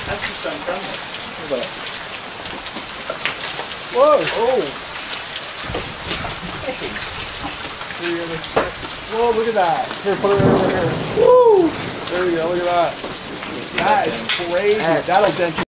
That's just unfriendly. Look at that. Whoa! Oh! Whoa, look at that. Here, put it right here. Woo! There we go, look at that. That is crazy. That'll dent you.